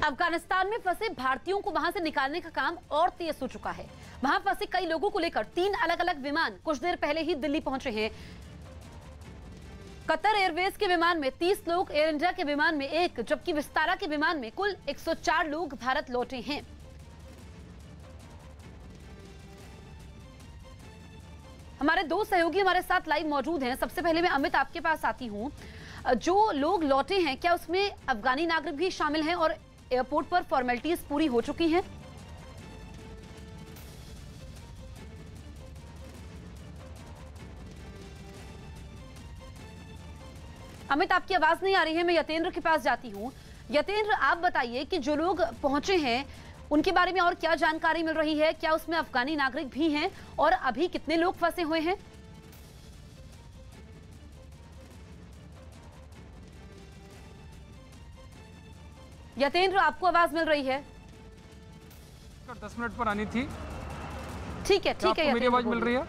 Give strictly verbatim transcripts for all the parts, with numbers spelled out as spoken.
अफगानिस्तान में फंसे भारतीयों को वहां से निकालने का काम और तेज हो चुका है। वहां फंसे कई लोगों को लेकर तीन अलग अलग विमान कुछ देर पहले ही दिल्ली पहुंचे हैं। कतर एयरवेज के विमान में तीस लोग, एयर इंडिया के विमान में एक, जबकि विस्तारा के विमान में कुल एक सौ चार लोग भारत लौटे हैं। हमारे दो सहयोगी हमारे साथ लाइव मौजूद हैं। सबसे पहले मैं अमित आपके पास आती हूं। जो लोग लौटे हैं क्या उसमें अफगानी नागरिक भी शामिल हैं और एयरपोर्ट पर फॉर्मेलिटीज पूरी हो चुकी हैं? अमित आपकी आवाज नहीं आ रही है। मैं यतेंद्र के पास जाती हूं। यतेंद्र आप बताइए कि जो लोग पहुंचे हैं उनके बारे में और क्या जानकारी मिल रही है? क्या उसमें अफगानी नागरिक भी हैं और अभी कितने लोग फंसे हुए हैं? यतेंद्र आपको आवाज मिल रही है? दस मिनट पर आनी थी। ठीक है ठीक है, मेरी आवाज मिल रही है?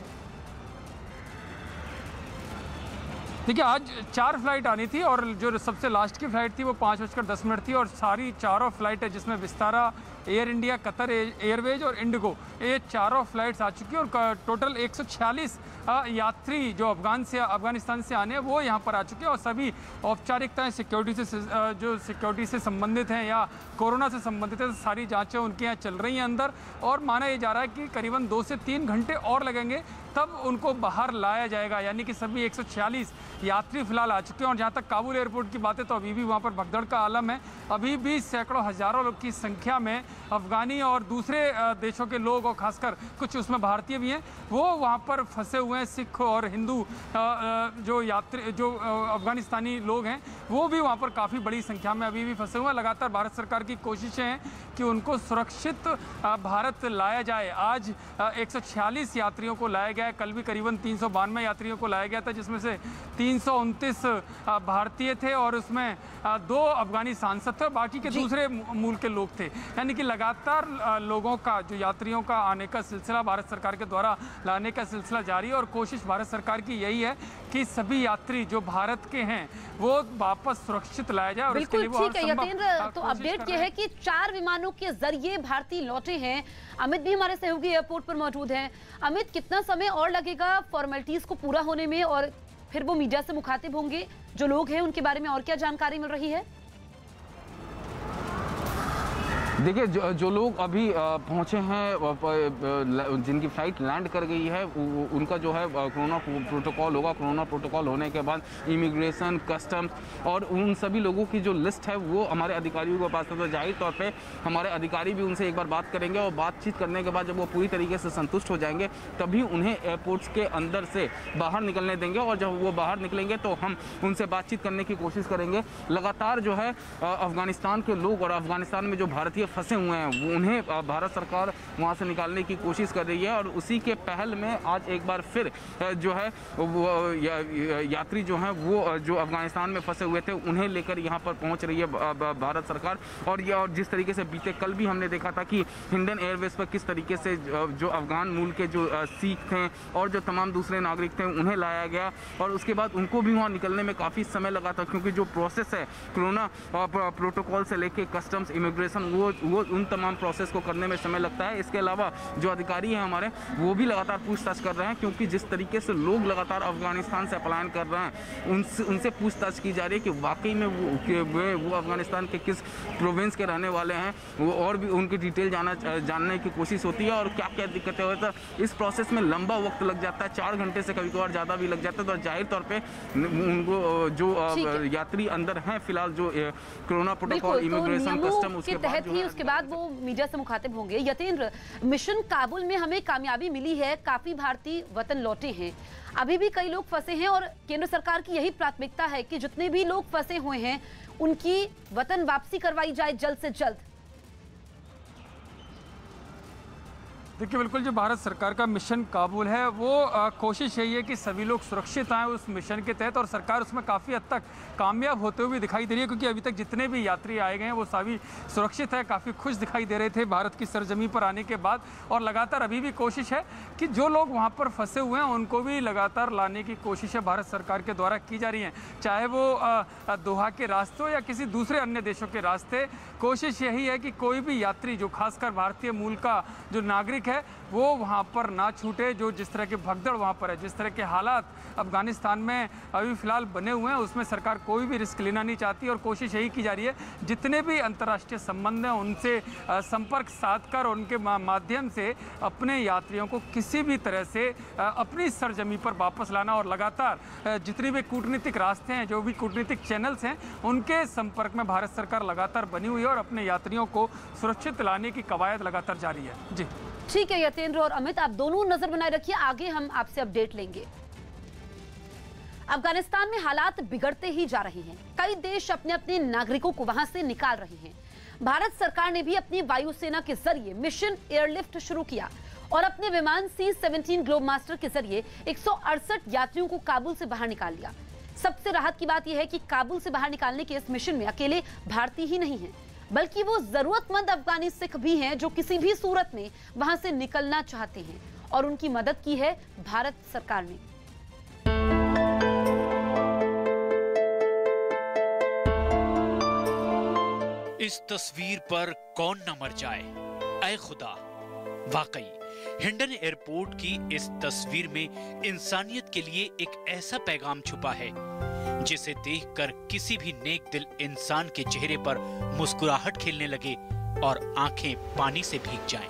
देखिए, आज चार फ्लाइट आनी थी और जो सबसे लास्ट की फ्लाइट थी वो पाँच बजकर दस मिनट थी और सारी चारों फ्लाइट है जिसमें विस्तारा, एयर इंडिया, कतर एयरवेज और इंडिगो, ये चारों फ्लाइट्स आ चुकी है और टोटल एक सौ छियालीस यात्री जो अफगान से अफगानिस्तान से आने हैं वो यहाँ पर आ चुके हैं और सभी औपचारिकताएं सिक्योरिटी से जो सिक्योरिटी से संबंधित हैं या कोरोना से संबंधित है सारी जाँचें उनके यहाँ चल रही हैं अंदर। और माना ये जा रहा है कि करीबन दो से तीन घंटे और लगेंगे तब उनको बाहर लाया जाएगा, यानी कि सभी एक सौ छियालीस यात्री फिलहाल आ चुके हैं। और जहाँ तक काबुल एयरपोर्ट की बात है तो अभी भी वहाँ पर भगदड़ का आलम है। अभी भी सैकड़ों हज़ारों लोग की संख्या में अफगानी और दूसरे देशों के लोग और खासकर कुछ उसमें भारतीय भी हैं वो वहाँ पर फंसे हुए हैं। सिख और हिंदू जो यात्री जो अफगानिस्तानी लोग हैं वो भी वहाँ पर काफ़ी बड़ी संख्या में अभी भी फंसे हुए हैं। लगातार भारत सरकार की कोशिशें हैं कि उनको सुरक्षित भारत लाया जाए। आज एक सौ छियालीस यात्रियों को लाया गया है। कल भी करीबन तीन सौ बानवे यात्रियों को लाया गया था जिसमें से तीन सौ उनतीस भारतीय थे और उसमें दो अफगानी सांसद थे और बाकी के दूसरे मूल के लोग थे। यानी कि लगातार लोगों का जो यात्रियों का आने का सिलसिला भारत सरकार के द्वारा लाने का सिलसिला जारी है और कोशिश भारत सरकार की यही है कि सभी यात्री जो भारत के हैं वो वापस सुरक्षित लाया जाए। और बिल्कुल ठीक है यतेंद्र, तो अपडेट ये है कि चार विमानों के जरिए भारतीय लौटे हैं। अमित भी हमारे सहयोगी एयरपोर्ट पर मौजूद हैं। अमित, कितना समय और लगेगा फॉर्मेलिटीज को पूरा होने में और फिर वो मीडिया से मुखातिब होंगे? जो लोग हैं उनके बारे में और क्या जानकारी मिल रही है? देखिए, जो जो लोग अभी पहुंचे हैं जिनकी फ़्लाइट लैंड कर गई है उनका जो है कोरोना प्रोटोकॉल होगा। कोरोना प्रोटोकॉल होने के बाद इमिग्रेशन, कस्टम्स और उन सभी लोगों की जो लिस्ट है वो हमारे अधिकारियों के पास है। तो जाहिर तौर पे हमारे अधिकारी भी उनसे एक बार बात करेंगे और बातचीत करने के बाद जब वो पूरी तरीके से संतुष्ट हो जाएंगे तभी उन्हें एयरपोर्ट्स के अंदर से बाहर निकलने देंगे और जब वो बाहर निकलेंगे तो हम उनसे बातचीत करने की कोशिश करेंगे। लगातार जो है अफगानिस्तान के लोग और अफगानिस्तान में जो भारतीय फंसे हुए हैं वो उन्हें भारत सरकार वहां से निकालने की कोशिश कर रही है और उसी के पहल में आज एक बार फिर जो है वो या, यात्री जो हैं वो जो अफगानिस्तान में फंसे हुए थे उन्हें लेकर यहां पर पहुंच रही है भारत सरकार। और ये और जिस तरीके से बीते कल भी हमने देखा था कि इंडियन एयरवेज पर किस तरीके से जो अफगान मूल के जो सिख थे और जो तमाम दूसरे नागरिक थे उन्हें लाया गया और उसके बाद उनको भी वहाँ निकलने में काफ़ी समय लगा था क्योंकि जो प्रोसेस है कोरोना प्रोटोकॉल से लेके कस्टम्स, इमिग्रेशन वो वो उन तमाम प्रोसेस को करने में समय लगता है। इसके अलावा जो अधिकारी हैं हमारे वो भी लगातार पूछताछ कर रहे हैं क्योंकि जिस तरीके से लोग लगातार अफगानिस्तान से पलायन कर रहे हैं उनसे उनसे पूछताछ की जा रही है कि वाकई में वो कि वे वो अफगानिस्तान के किस प्रोविंस के रहने वाले हैं वो और भी उनकी डिटेल जाना जानने की कोशिश होती है और क्या क्या दिक्कतें होती है। इस प्रोसेस में लंबा वक्त लग जाता है, चार घंटे से कभी कभार ज़्यादा भी लग जाता है। तो जाहिर तौर पर उनको जो यात्री अंदर हैं फिलहाल जो कोरोना प्रोटोकॉल, इमिग्रेशन, कस्टम उसके तहत ही उसके बाद वो मीडिया से मुखातिब होंगे। यतेंद्र, मिशन काबुल में हमें कामयाबी मिली है, काफी भारतीय वतन लौटे हैं, अभी भी कई लोग फंसे हैं और केंद्र सरकार की यही प्राथमिकता है कि जितने भी लोग फंसे हुए हैं उनकी वतन वापसी करवाई जाए जल्द से जल्द। देखिए, बिल्कुल जो भारत सरकार का मिशन काबुल है वो आ, कोशिश यही है कि सभी लोग सुरक्षित आएँ उस मिशन के तहत, और सरकार उसमें काफ़ी हद तक कामयाब होते हुए दिखाई दे रही है, क्योंकि अभी तक जितने भी यात्री आए गए हैं वो सभी सुरक्षित है, काफ़ी खुश दिखाई दे रहे थे भारत की सरजमी पर आने के बाद। और लगातार अभी भी कोशिश है कि जो लोग वहाँ पर फंसे हुए हैं उनको भी लगातार लाने की कोशिशें भारत सरकार के द्वारा की जा रही हैं, चाहे वो दोहा के रास्ते हो या किसी दूसरे अन्य देशों के रास्ते। कोशिश यही है कि कोई भी यात्री जो खासकर भारतीय मूल का जो नागरिक है वो वहाँ पर ना छूटे। जो जिस तरह के भगदड़ वहाँ पर है, जिस तरह के हालात अफगानिस्तान में अभी फ़िलहाल बने हुए हैं, उसमें सरकार कोई भी रिस्क लेना नहीं चाहती, और कोशिश यही की जा रही है जितने भी अंतर्राष्ट्रीय संबंध हैं उनसे संपर्क साध कर उनके माध्यम से अपने यात्रियों को किसी भी तरह से अपनी सरजमी पर वापस लाना। और लगातार जितने भी कूटनीतिक रास्ते हैं, जो भी कूटनीतिक चैनल्स हैं, उनके संपर्क में भारत सरकार लगातार बनी हुई है और अपने यात्रियों को सुरक्षित लाने की कवायद लगातार जारी है। जी ठीक है यतेंद्र और अमित, आप दोनों नजर बनाए रखिए, आगे हम आपसे अपडेट लेंगे। अफगानिस्तान में हालात बिगड़ते ही जा रहे हैं, कई देश अपने अपने नागरिकों को वहां से निकाल रहे हैं। भारत सरकार ने भी अपनी वायुसेना के जरिए मिशन एयरलिफ्ट शुरू किया और अपने विमान सी सेवनटीन ग्लोब मास्टर के जरिए एक सौ अड़सठ यात्रियों को काबुल से बाहर निकाल लिया। सबसे राहत की बात यह है कि काबुल से बाहर निकालने के इस मिशन में अकेले भारतीय ही नहीं हैं, बल्कि वो जरूरतमंद अफगानी सिख भी हैं जो किसी भी सूरत में वहां से निकलना चाहते हैं, और उनकी मदद की है भारत सरकार ने। इस तस्वीर पर कौन न मर जाए, ऐ खुदा। वाकई हिंडन एयरपोर्ट की इस तस्वीर में इंसानियत के लिए एक ऐसा पैगाम छुपा है जिसे देखकर किसी भी नेक दिल इंसान के चेहरे पर मुस्कुराहट खेलने लगे और आंखें पानी से भीग जाएं।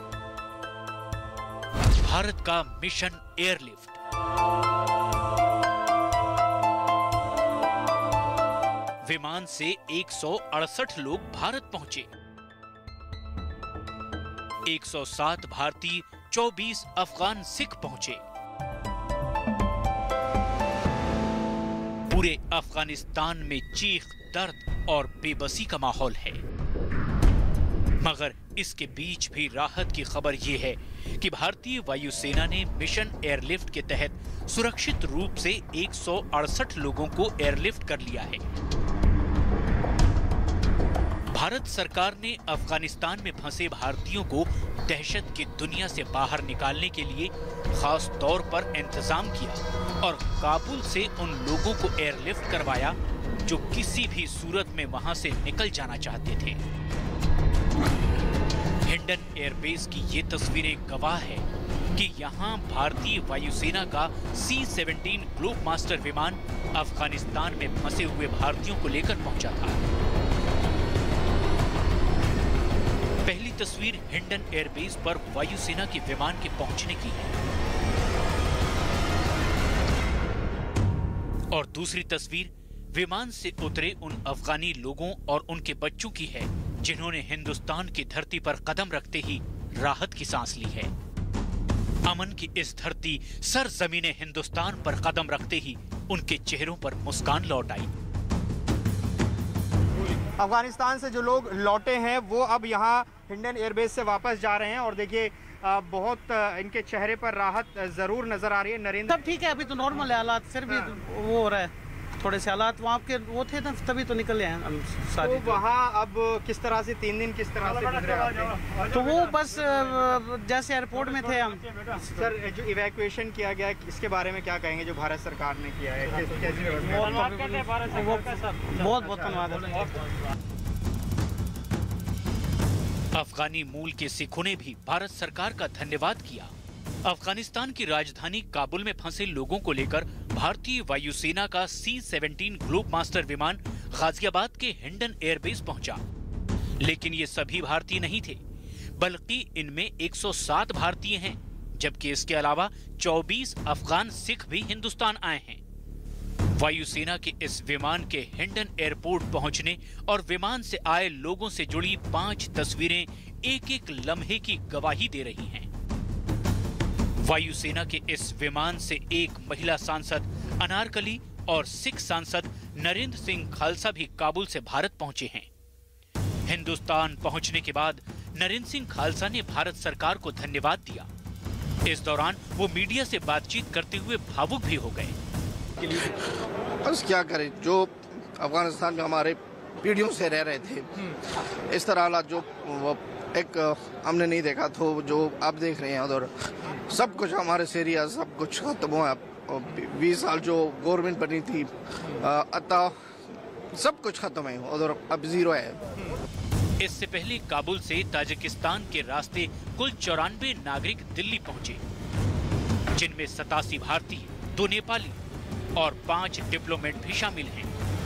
भारत का मिशन एयरलिफ्ट। विमान से एक सौ अड़सठ लोग भारत पहुंचे। एक सौ सात भारतीय, चौबीस अफगान सिख पहुंचे। पूरे अफगानिस्तान में चीख, दर्द और बेबसी का माहौल है, मगर इसके बीच भी राहत की खबर यह है कि भारतीय वायुसेना ने मिशन एयरलिफ्ट के तहत सुरक्षित रूप से एक सौ अड़सठ लोगों को एयरलिफ्ट कर लिया है। भारत सरकार ने अफगानिस्तान में फंसे भारतीयों को दहशत की दुनिया से बाहर निकालने के लिए खास तौर पर इंतजाम किया और काबुल से उन लोगों को एयरलिफ्ट करवाया जो किसी भी सूरत में वहां से निकल जाना चाहते थे। हिंडन एयरबेस की ये तस्वीरें गवाह है कि यहाँ भारतीय वायुसेना का सी सेवनटीन ग्लोब मास्टर विमान अफगानिस्तान में फंसे हुए भारतीयों को लेकर पहुंचा था। पहली तस्वीर हिंडन एयरबेस पर वायुसेना के विमान के पहुंचने की है और दूसरी तस्वीर विमान से उतरे उन अफगानी लोगों और उनके बच्चों की है जिन्होंने हिंदुस्तान की धरती पर कदम रखते ही राहत की सांस ली है। अमन की इस धरती सरजमीने हिंदुस्तान पर कदम रखते ही उनके चेहरों पर मुस्कान लौट आई। अफगानिस्तान से जो लोग लौटे हैं वो अब यहाँ हिंडन एयरबेस से वापस जा रहे हैं और देखिए बहुत इनके चेहरे पर राहत जरूर नजर आ रही है। नरेंद्र, सब ठीक है, अभी तो नॉर्मल है हालात, फिर भी वो हो रहा है थोड़े से हालात वहाँ के वो थे ना, तभी तो निकले हैं हम सारे। तो वहाँ अब किस तरह से तीन दिन किस तरह से गुजरे आपने? तो वो बस जैसे एयरपोर्ट में थे हम। सर, जो इवैक्यूएशन किया गया इसके बारे में क्या कहेंगे जो भारत सरकार ने किया है? कैसी व्यवस्था? बहुत बहुत धन्यवाद। अफगानी मूल के सिखों ने भी भारत सरकार का धन्यवाद किया। अफगानिस्तान की राजधानी काबुल में फंसे लोगों को लेकर भारतीय वायुसेना का सी सेवनटीन ग्लोब मास्टर विमान गाजियाबाद के हिंडन एयरबेस पहुंचा। लेकिन ये सभी भारतीय नहीं थे, बल्कि इनमें एक सौ सात भारतीय हैं, जबकि इसके अलावा चौबीस अफगान सिख भी हिंदुस्तान आए हैं। वायुसेना के इस विमान के हिंडन एयरपोर्ट पहुंचने और विमान से आए लोगों से जुड़ी पांच तस्वीरें एक एक लम्हे की गवाही दे रही हैं। वायुसेना के इस विमान से एक महिला सांसद अनारकली और सिख सांसद नरेंद्र सिंह खालसा भी काबुल से भारत पहुंचे हैं। हिंदुस्तान पहुंचने के बाद नरेंद्र सिंह खालसा ने भारत सरकार को धन्यवाद दिया। इस दौरान वो मीडिया से बातचीत करते हुए भावुक भी हो गए। बस क्या करें, जो अफगानिस्तान में हमारे पीढ़ियों से रह रहे थे, इस तरह हालात जो एक हमने नहीं देखा तो जो आप देख रहे हैं उधर सब कुछ हमारे से एरिया सब कुछ खत्म हुआ। बीस साल जो गवर्नमेंट बनी थी अतः सब कुछ खत्म है उधर, अब जीरो है। इससे पहले काबुल से ताजिकिस्तान के रास्ते कुल चौरानवे नागरिक दिल्ली पहुंचे, जिनमें सतासी भारतीय, दो नेपाली और पांच डिप्लोमेट भी शामिल हैं।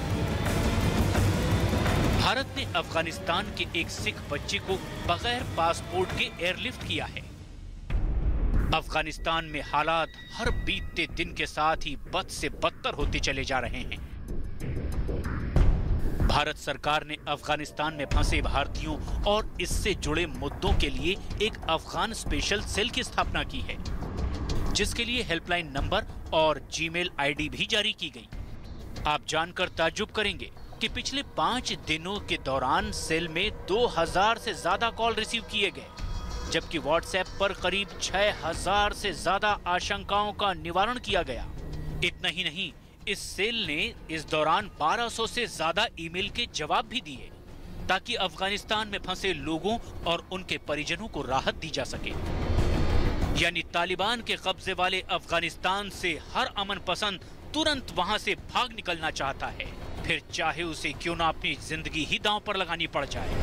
भारत ने अफगानिस्तान के एक सिख बच्चे को बगैर पासपोर्ट के एयरलिफ्ट किया है। अफगानिस्तान में हालात हर बीतते दिन के साथ ही बद से बदतर होते चले जा रहे हैं। भारत सरकार ने अफगानिस्तान में फंसे भारतीयों और इससे जुड़े मुद्दों के लिए एक अफगान स्पेशल सेल की स्थापना की है, जिसके लिए हेल्पलाइन नंबर और जीमेल आईडी भी जारी की गई। आप जानकर ताज्जुब करेंगे कि पिछले पांच दिनों के दौरान सेल में दो हज़ार से ज्यादा कॉल रिसीव किए गए, जबकि व्हाट्सएप पर करीब छह हज़ार से ज्यादा आशंकाओं का निवारण किया गया। इतना ही नहीं, इस सेल ने इस दौरान बारह सौ से ज्यादा ईमेल के जवाब भी दिए, ताकि अफगानिस्तान में फंसे लोगों और उनके परिजनों को राहत दी जा सके। यानी तालिबान के कब्जे वाले अफगानिस्तान से हर अमन पसंद तुरंत वहां से भाग निकलना चाहता है, फिर चाहे उसे क्यों ना अपनी जिंदगी ही दांव पर लगानी पड़ जाए।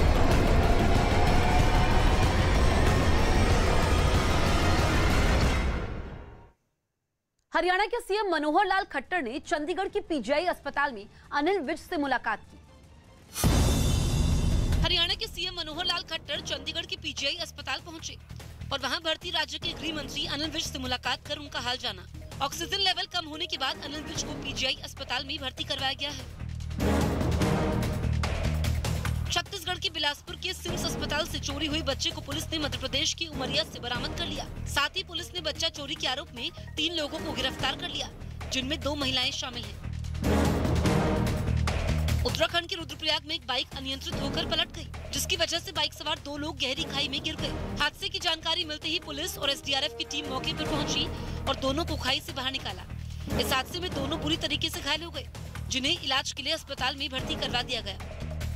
हरियाणा के सीएम मनोहर लाल खट्टर ने चंडीगढ़ के पीजीआई अस्पताल में अनिल विज से मुलाकात की। हरियाणा के सीएम मनोहर लाल खट्टर चंडीगढ़ के पीजीआई अस्पताल पहुंचे और वहां भर्ती राज्य के गृह मंत्री अनिल विज से मुलाकात कर उनका हाल जाना। ऑक्सीजन लेवल कम होने के बाद अनिल विज को पीजीआई अस्पताल में भर्ती करवाया गया है। छत्तीसगढ़ के बिलासपुर के सिम्स अस्पताल से चोरी हुई बच्चे को पुलिस ने मध्य प्रदेश की उमरिया से बरामद कर लिया। साथ ही पुलिस ने बच्चा चोरी के आरोप में तीन लोगों को गिरफ्तार कर लिया, जिनमें दो महिलाएं शामिल हैं। उत्तराखंड के रुद्रप्रयाग में एक बाइक अनियंत्रित होकर पलट गई, जिसकी वजह से बाइक सवार दो लोग गहरी खाई में गिर गए। हादसे की जानकारी मिलते ही पुलिस और एसडीआरएफ की टीम मौके पर पहुंची और दोनों को खाई से बाहर निकाला। इस हादसे में दोनों बुरी तरीके से घायल हो गए, जिन्हें इलाज के लिए अस्पताल में भर्ती करवा दिया गया।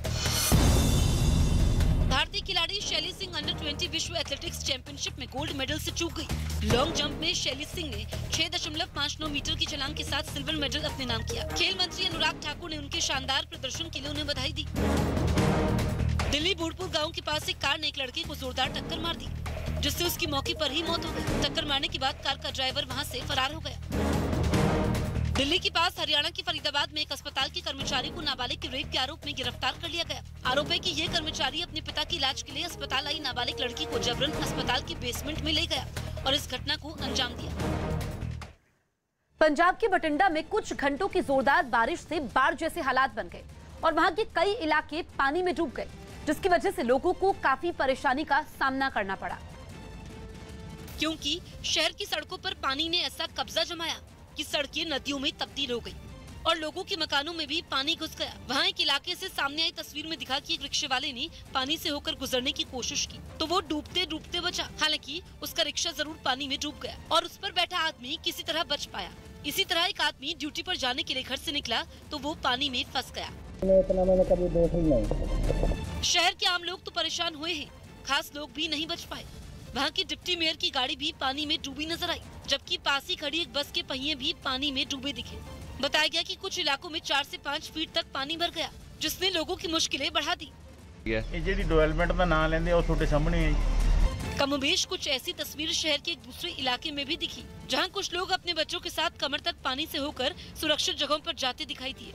भारतीय खिलाड़ी शैली सिंह अंडर बीस विश्व एथलेटिक्स चैंपियनशिप में गोल्ड मेडल से चूक गई। लॉन्ग जंप में शैली सिंह ने छह दशमलव पाँच नौ मीटर की छलांग के साथ सिल्वर मेडल अपने नाम किया। खेल मंत्री अनुराग ठाकुर ने उनके शानदार प्रदर्शन के लिए उन्हें बधाई दी। दिल्ली बूढ़पुर गांव के पास एक कार ने एक लड़के को जोरदार टक्कर मार दी, जिससे उसकी मौके पर ही मौत हो गई। टक्कर मारने के बाद कार का ड्राइवर वहां से फरार हो गया। दिल्ली के पास हरियाणा के फरीदाबाद में एक अस्पताल के कर्मचारी को नाबालिग के रेप के आरोप में गिरफ्तार कर लिया गया। आरोप है कि ये कर्मचारी अपने पिता के इलाज के लिए अस्पताल आई नाबालिग लड़की को जबरन अस्पताल के बेसमेंट में ले गया और इस घटना को अंजाम दिया। पंजाब के बठिंडा में कुछ घंटों की जोरदार बारिश से बाढ़ जैसे हालात बन गए और वहां के कई इलाके पानी में डूब गए, जिसकी वजह से लोगों को काफी परेशानी का सामना करना पड़ा, क्योंकि शहर की सड़कों पर पानी ने ऐसा कब्जा जमाया कि सड़कें नदियों में तब्दील हो गई और लोगों के मकानों में भी पानी घुस गया। वहाँ एक इलाके से सामने आई तस्वीर में दिखा कि एक रिक्शे वाले ने पानी से होकर गुजरने की कोशिश की तो वो डूबते डूबते बचा। हालांकि उसका रिक्शा जरूर पानी में डूब गया और उस पर बैठा आदमी किसी तरह बच पाया। इसी तरह एक आदमी ड्यूटी पर जाने के लिए घर से निकला तो वो पानी में फंस गया। इतना मैंने कभी देखा ही नहीं। शहर के आम लोग तो परेशान हुए हैं, खास लोग भी नहीं बच पाए। वहाँ की डिप्टी मेयर की गाड़ी भी पानी में डूबी नजर आई, जबकि पास ही खड़ी एक बस के पहिए भी पानी में डूबे दिखे। बताया गया कि कुछ इलाकों में चार से पाँच फीट तक पानी भर गया, जिसने लोगों की मुश्किलें बढ़ा दी। डेवलपमेंट का नाम लेंदे और छोटे सामने है। कमोबेश कुछ ऐसी तस्वीर शहर के एक दूसरे इलाके में भी दिखी, जहाँ कुछ लोग अपने बच्चों के साथ कमर तक पानी से होकर सुरक्षित जगहों पर जाते दिखाई दिए।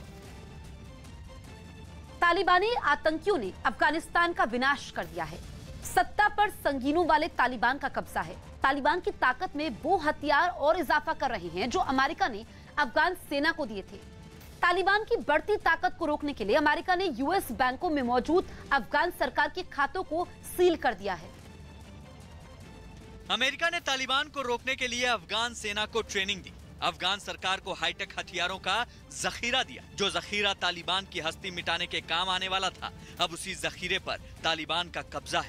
तालिबानी आतंकियों ने अफगानिस्तान का विनाश कर दिया है। सत्ता पर संगीनों वाले तालिबान का कब्जा है। तालिबान की ताकत में वो हथियार और इजाफा कर रहे हैं जो अमेरिका ने अफगान सेना को दिए थे। तालिबान की बढ़ती ताकत को रोकने के लिए अमेरिका ने यूएस बैंकों में मौजूद अफगान सरकार के खातों को सील कर दिया है। अमेरिका ने तालिबान को रोकने के लिए अफगान सेना को ट्रेनिंग दी, अफगान सरकार को हाईटेक हथियारों का जखीरा दिया। जो जखीरा तालिबान की हस्ती मिटाने के काम आने वाला था, अब उसी जखीरे पर तालिबान का कब्जा है।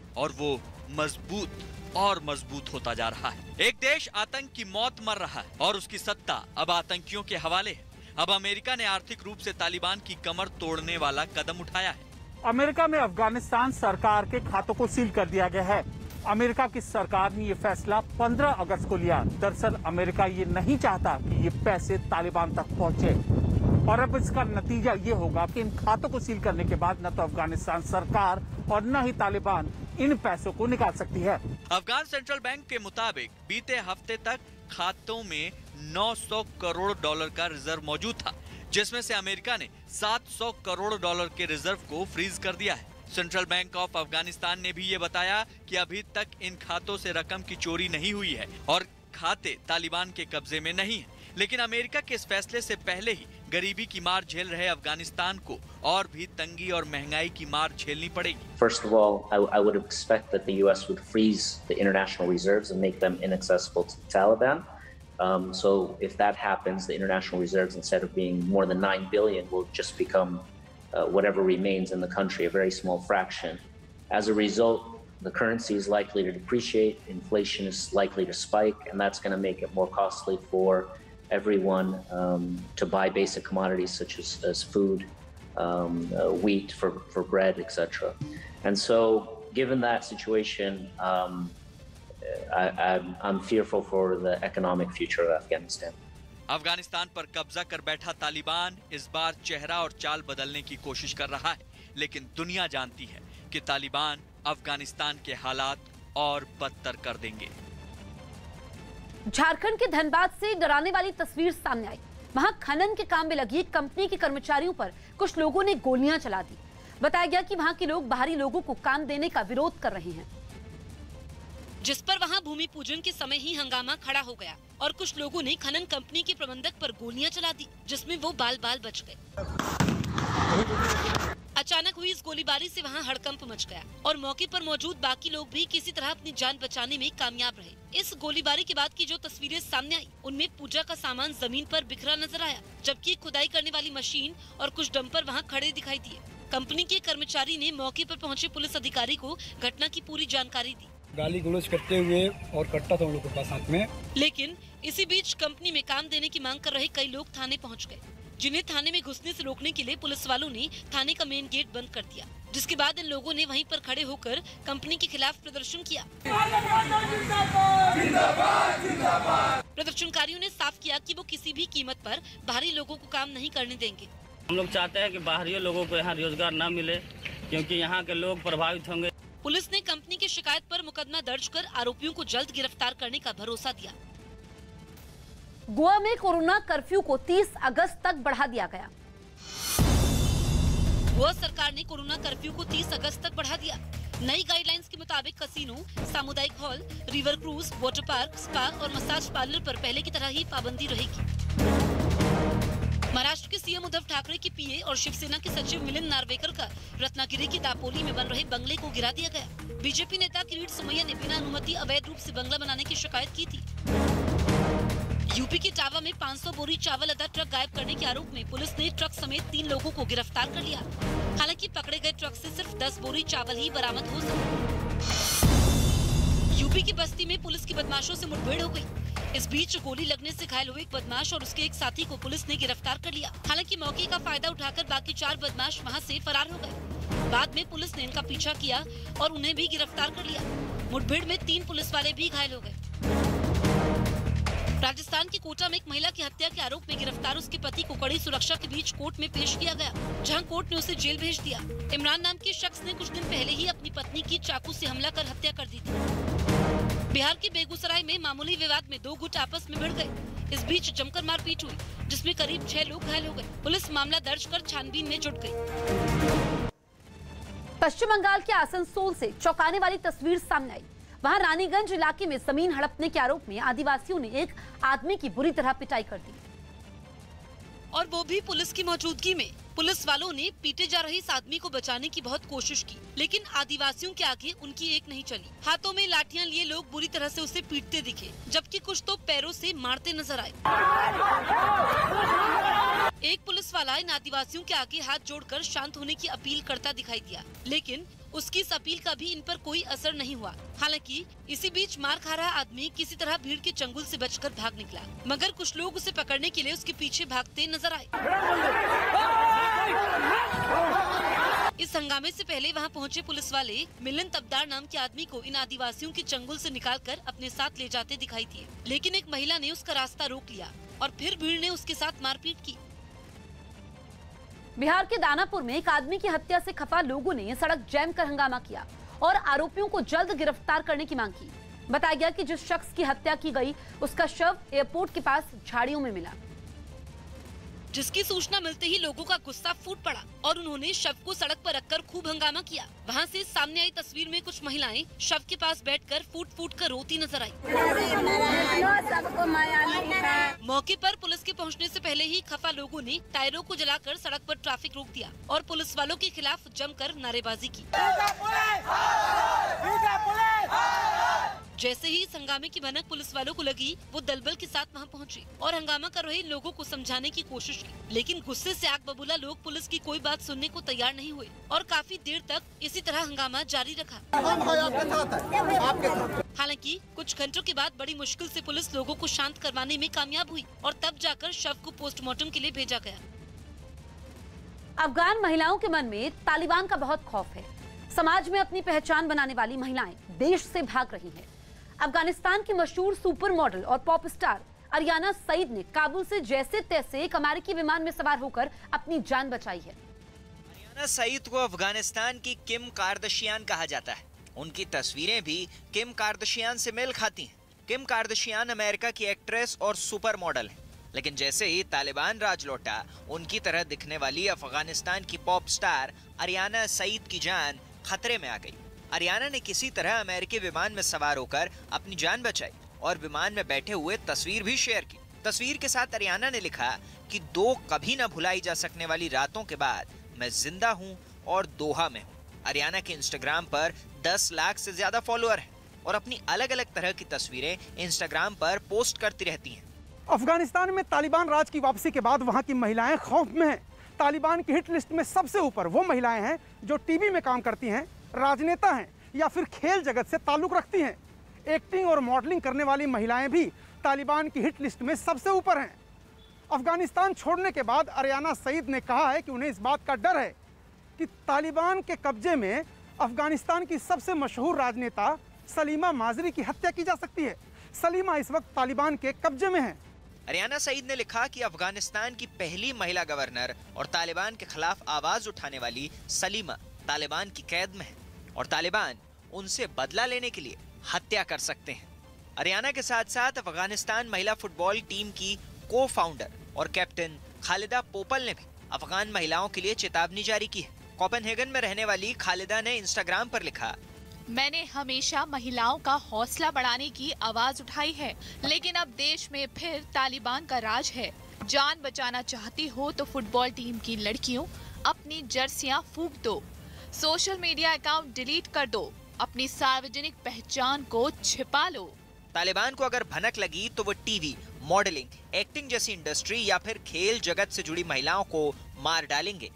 और वो मजबूत और मजबूत होता जा रहा है। एक देश आतंक की मौत मर रहा है और उसकी सत्ता अब आतंकियों के हवाले है। अब अमेरिका ने आर्थिक रूप से तालिबान की कमर तोड़ने वाला कदम उठाया है। अमेरिका में अफगानिस्तान सरकार के खातों को सील कर दिया गया है। अमेरिका की सरकार ने ये फैसला पंद्रह अगस्त को लिया। दरअसल अमेरिका ये नहीं चाहता कि ये पैसे तालिबान तक पहुंचे और अब इसका नतीजा ये होगा कि इन खातों को सील करने के बाद न तो अफगानिस्तान सरकार और न ही तालिबान इन पैसों को निकाल सकती है। अफगान सेंट्रल बैंक के मुताबिक बीते हफ्ते तक खातों में नौ सौ करोड़ डॉलर का रिजर्व मौजूद था, जिसमें से अमेरिका ने सात सौ करोड़ डॉलर के रिजर्व को फ्रीज कर दिया है। सेंट्रल बैंक ऑफ अफगानिस्तान ने भी ये बताया कि अभी तक इन खातों से रकम की चोरी नहीं हुई है और खाते तालिबान के कब्जे में नहीं है। लेकिन अमेरिका के इस फैसले से पहले ही गरीबी की मार झेल रहे अफगानिस्तान को और भी तंगी और महंगाई की मार झेलनी पड़ेगी। First of all, I, I would expect that the U S would freeze the international reserves and make them inaccessible to the Taliban. Um, so if that happens, the international reserves, instead of being more than nine billion, will just become uh, whatever remains in the country, a very small fraction. As a result, the currency is likely to depreciate, inflation is likely to spike, and that's going to make it more costly for everyone um, to buy basic commodities such as, as food, um, uh, wheat for, for bread, et cetera. And so, given that situation, um, I, I'm, I'm fearful for the economic future of Afghanistan. Afghanistan पर कब्जा कर बैठा तालिबान इस बार चेहरा और चाल बदलने की कोशिश कर रहा है, लेकिन दुनिया जानती है कि तालिबान अफगानिस्तान के हालात और बदतर कर देंगे। झारखंड के धनबाद से डराने वाली तस्वीर सामने आई। वहां खनन के काम में लगी कंपनी के कर्मचारियों पर कुछ लोगों ने गोलियां चला दी। बताया गया कि वहां के लोग बाहरी लोगों को काम देने का विरोध कर रहे हैं, जिस पर वहां भूमि पूजन के समय ही हंगामा खड़ा हो गया और कुछ लोगों ने खनन कंपनी के प्रबंधक पर गोलियां चला दी, जिसमें वो बाल बाल बच गए। अचानक हुई इस गोलीबारी से वहां हड़कंप मच गया और मौके पर मौजूद बाकी लोग भी किसी तरह अपनी जान बचाने में कामयाब रहे। इस गोलीबारी के बाद की जो तस्वीरें सामने आई, उनमें पूजा का सामान जमीन पर बिखरा नजर आया, जबकि खुदाई करने वाली मशीन और कुछ डंपर वहां खड़े दिखाई दिए। कंपनी के कर्मचारी ने मौके पर पहुंचे पुलिस अधिकारी को घटना की पूरी जानकारी दी। गाली गलौज करते हुए और कट्टा था उन लोगों के पास हाथ में। लेकिन इसी बीच कंपनी में काम देने की मांग कर रहे कई लोग थाने पहुंच गए, जिन्हें थाने में घुसने से रोकने के लिए पुलिस वालों ने थाने का मेन गेट बंद कर दिया, जिसके बाद इन लोगों ने वहीं पर खड़े होकर कंपनी के खिलाफ प्रदर्शन किया। प्रदर्शनकारियों ने साफ किया कि वो किसी भी कीमत पर बाहरी लोगों को काम नहीं करने देंगे। हम लोग चाहते हैं कि बाहरी लोगों को यहाँ रोजगार न मिले, क्योंकि यहाँ के लोग प्रभावित होंगे। पुलिस ने कंपनी की शिकायत पर मुकदमा दर्ज कर आरोपियों को जल्द गिरफ्तार करने का भरोसा दिया। गोवा में कोरोना कर्फ्यू को तीस अगस्त तक बढ़ा दिया गया। गोवा सरकार ने कोरोना कर्फ्यू को तीस अगस्त तक बढ़ा दिया। नई गाइडलाइंस के मुताबिक कसिनो, सामुदायिक hall, river cruise, water park, spa और मसाज पार्लर पर पहले की तरह ही पाबंदी रहेगी। महाराष्ट्र के सीएम उद्धव ठाकरे के पीए और शिवसेना के सचिव मिलिंद नार्वेकर का रत्नागिरी की दापोली में बन रहे बंगले को गिरा दिया गया। बीजेपी नेता किरीट सोमैया ने बिना अनुमति अवैध रूप से बंगला बनाने की शिकायत की थी। यूपी के टावा में पाँच सौ बोरी चावल लदा ट्रक गायब करने के आरोप में पुलिस ने ट्रक समेत तीन लोगों को गिरफ्तार कर लिया। हालांकि पकड़े गए ट्रक से सिर्फ दस बोरी चावल ही बरामद हो सके। यूपी की बस्ती में पुलिस की बदमाशों से मुठभेड़ हो गई। इस बीच गोली लगने से घायल हुए एक बदमाश और उसके एक साथी को पुलिस ने गिरफ्तार कर लिया। हालांकि मौके का फायदा उठाकर बाकी चार बदमाश वहां से फरार हो गए। बाद में पुलिस ने इनका पीछा किया और उन्हें भी गिरफ्तार कर लिया। मुठभेड़ में तीन पुलिस वाले भी घायल हो गए। राजस्थान के कोटा में एक महिला की हत्या के आरोप में गिरफ्तार उसके पति को कड़ी सुरक्षा के बीच कोर्ट में पेश किया गया, जहां कोर्ट ने उसे जेल भेज दिया। इमरान नाम के शख्स ने कुछ दिन पहले ही अपनी पत्नी की चाकू से हमला कर हत्या कर दी थी। बिहार के बेगूसराय में मामूली विवाद में दो गुट आपस में भिड़ गए। इस बीच जमकर मारपीट हुई, जिसमें करीब छह लोग घायल हो गए। पुलिस मामला दर्ज कर छानबीन में जुट गई। पश्चिम बंगाल के आसनसोल से चौंकाने वाली तस्वीर सामने आई। वहां रानीगंज इलाके में जमीन हड़पने के आरोप में आदिवासियों ने एक आदमी की बुरी तरह पिटाई कर दी, और वो भी पुलिस की मौजूदगी में। पुलिस वालों ने पीटे जा रहे इस आदमी को बचाने की बहुत कोशिश की, लेकिन आदिवासियों के आगे उनकी एक नहीं चली। हाथों में लाठियां लिए लोग बुरी तरह से उसे पीटते दिखे, जबकि कुछ तो पैरों से मारते नजर आए। एक पुलिस वाला इन आदिवासियों के आगे हाथ जोड़कर शांत होने की अपील करता दिखाई दिया, लेकिन उसकी इस अपील का भी इन पर कोई असर नहीं हुआ। हालांकि इसी बीच मार खा रहा आदमी किसी तरह भीड़ के चंगुल से बचकर भाग निकला, मगर कुछ लोग उसे पकड़ने के लिए उसके पीछे भागते नजर आए। इस हंगामे से पहले वहां पहुंचे पुलिस वाले मिलन तबदार नाम के आदमी को इन आदिवासियों के चंगुल से निकालकर अपने साथ ले जाते दिखाई दिए, लेकिन एक महिला ने उसका रास्ता रोक लिया और फिर भीड़ ने उसके साथ मारपीट की। बिहार के दानापुर में एक आदमी की हत्या से खफा लोगों ने सड़क जैम कर हंगामा किया और आरोपियों को जल्द गिरफ्तार करने की मांग की। बताया गया कि जिस शख्स की हत्या की गई उसका शव एयरपोर्ट के पास झाड़ियों में मिला, जिसकी सूचना मिलते ही लोगों का गुस्सा फूट पड़ा और उन्होंने शव को सड़क पर रखकर खूब हंगामा किया। वहां से सामने आई तस्वीर में कुछ महिलाएं शव के पास बैठकर फूट फूट कर रोती नजर आई। मौके पर पुलिस के पहुंचने से पहले ही खफा लोगों ने टायरों को जलाकर सड़क पर ट्रैफिक रोक दिया और पुलिस वालों के खिलाफ जमकर नारेबाजी की। जैसे ही इस हंगामे की भनक पुलिस वालों को लगी, वो दलबल के साथ वहां पहुंचे और हंगामा कर रहे लोगों को समझाने की कोशिश की, लेकिन गुस्से से आग बबूला लोग पुलिस की कोई बात सुनने को तैयार नहीं हुए और काफी देर तक इसी तरह हंगामा जारी रखा। हालांकि कुछ घंटों के बाद बड़ी मुश्किल से पुलिस लोगों को शांत करवाने में कामयाब हुई और तब जाकर शव को पोस्टमार्टम के लिए भेजा गया। अफगान महिलाओं के मन में तालिबान का बहुत खौफ है। समाज में अपनी पहचान बनाने वाली महिलाएं देश से भाग रही हैं। अफगानिस्तान की मशहूर सुपर मॉडल और पॉप स्टार अरियाना सईद ने काबुल से जैसे तैसे एक अमेरिकी विमान में सवार होकर अपनी जान बचाई है। अरियाना सईद को अफगानिस्तान की किम कार्दशियान कहा जाता है। उनकी तस्वीरें भी किम कार्दशियान से मेल खाती हैं। किम कार्दशियान अमेरिका की एक्ट्रेस और सुपर मॉडल है, लेकिन जैसे ही तालिबान राज लौटा, उनकी तरह दिखने वाली अफगानिस्तान की पॉप स्टार अरियाना सईद की जान खतरे में आ गई। अरियाना ने किसी तरह अमेरिकी विमान में सवार होकर अपनी जान बचाई और विमान में बैठे हुए तस्वीर भी शेयर की। तस्वीर के साथ अरियाना ने लिखा कि दो कभी न भुलाई जा सकने वाली रातों के बाद मैं जिंदा हूं और दोहा में हूं। अरियाना के इंस्टाग्राम पर दस लाख से ज्यादा फॉलोअर हैं और अपनी अलग अलग तरह की तस्वीरें इंस्टाग्राम पर पोस्ट करती रहती हैं। अफगानिस्तान में तालिबान राज की वापसी के बाद वहां की महिलाएं खौफ में हैं। तालिबान की हिट लिस्ट में सबसे ऊपर वो महिलाएं हैं जो टीवी में काम करती हैं, राजनेता हैं या फिर खेल जगत से ताल्लुक रखती हैं। एक्टिंग और मॉडलिंग करने वाली महिलाएं भी तालिबान की हिट लिस्ट में सबसे ऊपर हैं। अफगानिस्तान छोड़ने के बाद अरियाना सईद ने कहा है कि उन्हें इस बात का डर है कि तालिबान के कब्जे में अफगानिस्तान की सबसे मशहूर राजनेता सलीमा माजरी की हत्या की जा सकती है। सलीमा इस वक्त तालिबान के कब्जे में है। अरियाना सईद ने लिखा कि अफगानिस्तान की पहली महिला गवर्नर और तालिबान के खिलाफ आवाज उठाने वाली सलीमा तालिबान की कैद में है और तालिबान उनसे बदला लेने के लिए हत्या कर सकते हैं। अरियाना के साथ साथ अफगानिस्तान महिला फुटबॉल टीम की को फाउंडर और कैप्टन खालिदा पोपल ने भी अफगान महिलाओं के लिए चेतावनी जारी की है। कोपेनहेगन में रहने वाली खालिदा ने इंस्टाग्राम पर लिखा, मैंने हमेशा महिलाओं का हौसला बढ़ाने की आवाज उठाई है, लेकिन अब देश में फिर तालिबान का राज है। जान बचाना चाहती हो तो फुटबॉल टीम की लड़कियों अपनी जर्सियां फूंक दो, सोशल मीडिया अकाउंट डिलीट कर दो, अपनी सार्वजनिक पहचान को छिपा लो। तालिबान को अगर भनक लगी तो वो टीवी, मॉडलिंग, एक्टिंग जैसी इंडस्ट्री या फिर खेल जगत से जुड़ी महिलाओं को मार डालेंगे।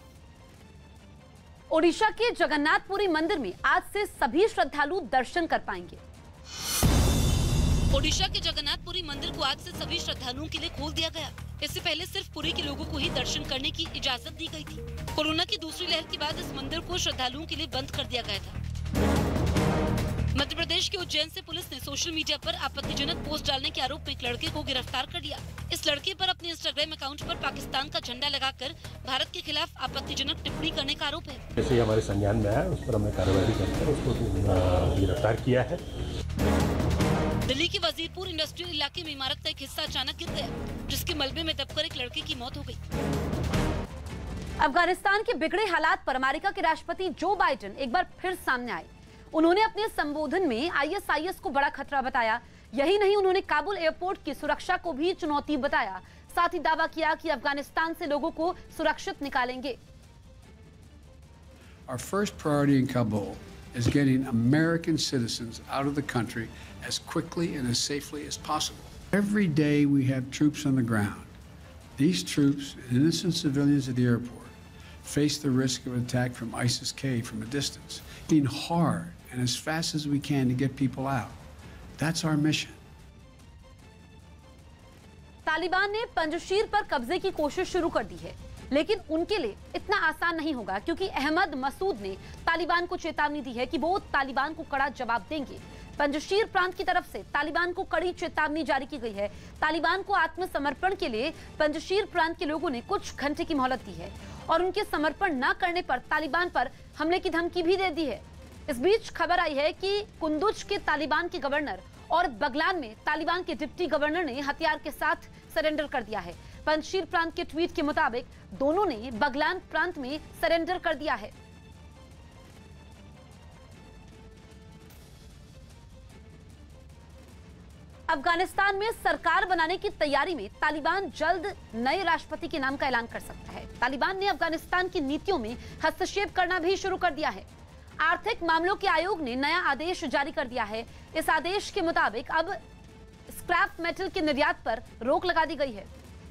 ओडिशा के जगन्नाथपुरी मंदिर में आज से सभी श्रद्धालु दर्शन कर पाएंगे। ओडिशा के जगन्नाथपुरी मंदिर को आज से सभी श्रद्धालुओं के लिए खोल दिया गया। इससे पहले सिर्फ पुरी के लोगों को ही दर्शन करने की इजाजत दी गई थी। कोरोना की दूसरी लहर के बाद इस मंदिर को श्रद्धालुओं के लिए बंद कर दिया गया था। मध्य प्रदेश के उज्जैन से पुलिस ने सोशल मीडिया पर आपत्तिजनक पोस्ट डालने के आरोप में एक लड़के को गिरफ्तार कर लिया। इस लड़के पर अपने इंस्टाग्राम अकाउंट पर पाकिस्तान का झंडा लगाकर भारत के खिलाफ आपत्तिजनक टिप्पणी करने का आरोप है। जैसे ही हमारे संज्ञान में आया, उस पर हमने कार्रवाई करके उसको गिरफ्तार किया है। दिल्ली के वजीरपुर इंडस्ट्रियल इलाके में इमारत का एक हिस्सा अचानक गिर गया, जिसके मलबे में दबकर एक लड़के की मौत हो गई। अफगानिस्तान के बिगड़े हालात पर अमेरिका के राष्ट्रपति जो बाइडेन एक बार फिर सामने आए। उन्होंने अपने संबोधन में आईएसआईएस को बड़ा खतरा बताया। यही नहीं, उन्होंने काबुल एयरपोर्ट की सुरक्षा को भी चुनौती बताया। साथ ही दावा किया कि अफगानिस्तान से लोगों को सुरक्षित निकालेंगे। Our first priority in Kabul is getting American citizens out of the country as quickly and as safely as possible. Every day we have troops on the ground. These troops and innocent civilians at the airport face the risk of attack from ISIS-K from a distance, working hard and as fast as we can to get people out. That's our mission. Taliban ने पंजशीर पर कब्जे की कोशिश शुरू कर दी है, लेकिन उनके लिए इतना आसान नहीं होगा, क्योंकि अहमद मसूद ने तालिबान को चेतावनी दी है कि वो तालिबान को कड़ा जवाब देंगे। पंजशीर प्रांत की तरफ से तालिबान को कड़ी चेतावनी जारी की गई है। तालिबान को आत्मसमर्पण के लिए पंजशीर प्रांत के लोगों ने कुछ घंटे की मोहलत दी है और उनके समर्पण न करने पर तालिबान पर हमले की धमकी भी दे दी है। इस बीच खबर आई है कि कुंदुज के तालिबान के गवर्नर और बगलान में तालिबान के डिप्टी गवर्नर ने हथियार के साथ सरेंडर कर दिया है। पंजशीर प्रांत के ट्वीट के मुताबिक दोनों ने बगलान प्रांत में सरेंडर कर दिया है। अफगानिस्तान में सरकार बनाने की तैयारी में तालिबान जल्द नए राष्ट्रपति के नाम का ऐलान कर सकता है। तालिबान ने अफगानिस्तान की नीतियों में हस्तक्षेप करना भी शुरू कर दिया है। आर्थिक मामलों के आयोग ने नया आदेश जारी कर दिया है। इस आदेश के मुताबिक अब स्क्रैप मेटल के निर्यात पर रोक लगा दी गई है।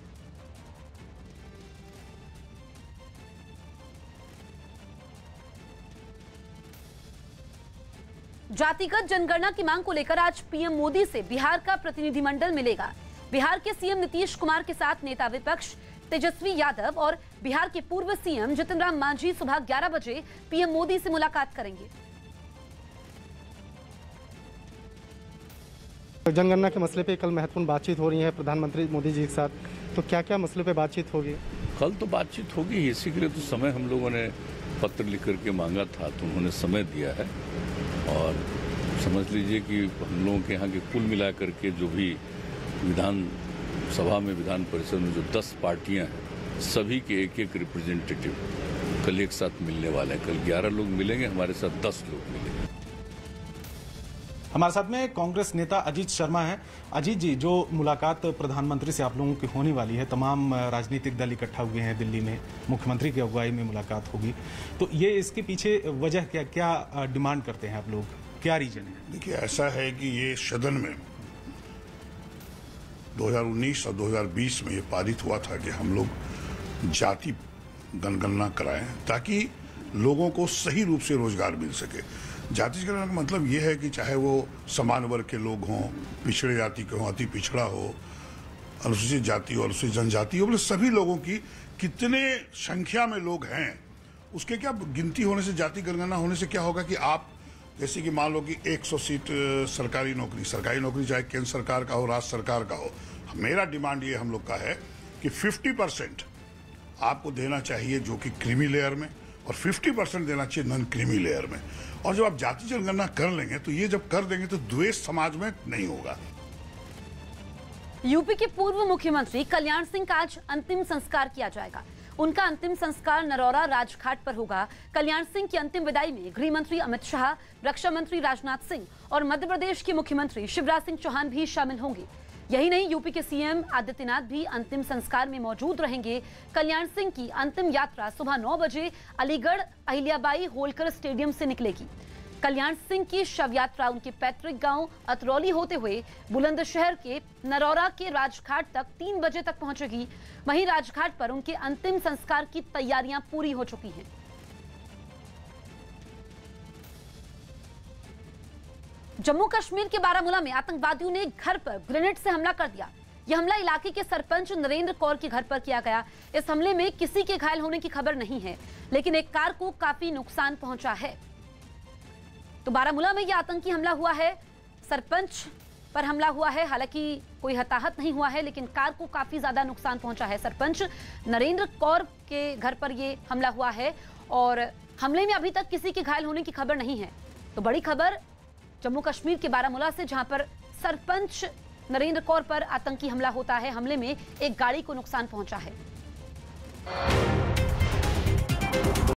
जातिगत जनगणना की मांग को लेकर आज पीएम मोदी से बिहार का प्रतिनिधिमंडल मिलेगा। बिहार के सीएम नीतीश कुमार के साथ नेता विपक्ष तेजस्वी यादव और बिहार के पूर्व सीएम जितन राम मांझी सुबह ग्यारह बजे पीएम मोदी से मुलाकात करेंगे। जनगणना के मसले पे कल महत्वपूर्ण बातचीत हो रही है प्रधानमंत्री मोदी जी के साथ, तो क्या क्या मसलों पे बातचीत होगी? कल तो बातचीत होगी, इसी के लिए तो समय हम लोगों ने पत्र लिख करके मांगा था, तो उन्होंने समय दिया है। और समझ लीजिए कि हम लोगों के यहाँ के कुल मिलाकर के जो भी विधान सभा में, विधान परिषद में जो दस पार्टियां हैं, सभी के एक एक रिप्रेजेंटेटिव कल एक साथ मिलने वाले हैं। कल ग्यारह लोग मिलेंगे, हमारे साथ दस लोग मिलेंगे। हमारे साथ में कांग्रेस नेता अजीत शर्मा हैं। अजीत जी, जो मुलाकात प्रधानमंत्री से आप लोगों की होने वाली है, तमाम राजनीतिक दल इकट्ठा हुए हैं दिल्ली में, मुख्यमंत्री की अगुवाई में मुलाकात होगी, तो ये इसके पीछे वजह क्या क्या डिमांड करते हैं आप लोग, क्या रीजन है? देखिए, ऐसा है कि ये सदन में दो हज़ार उन्नीस और दो हज़ार बीस में ये पारित हुआ था कि हम लोग जाति जनगणना कराएं ताकि लोगों को सही रूप से रोजगार मिल सके। जाति जनगणना का मतलब ये है कि चाहे वो समान वर्ग के लोग हों, पिछड़े जाति के हों, अति पिछड़ा हो, अनुसूचित जाति हो, अनुसूचित जनजाति हो, मतलब सभी लोगों की कितने संख्या में लोग हैं उसके क्या गिनती होने से, जाति जनगणना होने से क्या होगा कि आप जैसे कि मान लो कि सौ सीट सरकारी नौकरी, सरकारी नौकरी चाहे केंद्र सरकार का हो, राज्य सरकार का हो, मेरा डिमांड ये हम लोग का है कि पचास परसेंट आपको देना चाहिए जो कि क्रीमी लेयर में, और पचास परसेंट देना चाहिए नॉन क्रीमी लेयर में। और जब आप जाति जनगणना कर लेंगे तो ये जब कर देंगे तो द्वेष समाज में नहीं होगा। यूपी के पूर्व मुख्यमंत्री कल्याण सिंह का आज अंतिम संस्कार किया जाएगा। उनका अंतिम संस्कार नरौरा राजघाट पर होगा। कल्याण सिंह की अंतिम विदाई में गृह मंत्री अमित शाह, रक्षा मंत्री राजनाथ सिंह और मध्य प्रदेश के मुख्यमंत्री शिवराज सिंह चौहान भी शामिल होंगे। यही नहीं, यूपी के सीएम आदित्यनाथ भी अंतिम संस्कार में मौजूद रहेंगे। कल्याण सिंह की अंतिम यात्रा सुबह नौ बजे अलीगढ़ अहिल्याबाई होलकर स्टेडियम से निकलेगी। कल्याण सिंह की शव यात्रा उनके पैतृक गांव अतरौली होते हुए बुलंदशहर के नरौरा के राजघाट तक तीन बजे तक पहुंचेगी। वहीं राजघाट पर उनके अंतिम संस्कार की तैयारियां पूरी हो चुकी हैं। जम्मू कश्मीर के बारामूला में आतंकवादियों ने घर पर ग्रेनेड से हमला कर दिया। यह हमला इलाके के सरपंच नरेंद्र कौर के घर पर किया गया। इस हमले में किसी के घायल होने की खबर नहीं है, लेकिन एक कार को काफी नुकसान पहुंचा है। तो बारामूला में यह आतंकी हमला हुआ है, सरपंच पर हमला हुआ है। हालांकि कोई हताहत नहीं हुआ है, लेकिन कार को काफी ज्यादा नुकसान पहुंचा है। सरपंच नरेंद्र कौर के घर पर यह हमला हुआ है और हमले में अभी तक किसी के घायल होने की खबर नहीं है। तो बड़ी खबर जम्मू कश्मीर के बारामूला से, जहां पर सरपंच नरेंद्र कौर पर आतंकी हमला होता है। हमले में एक गाड़ी को नुकसान पहुंचा है।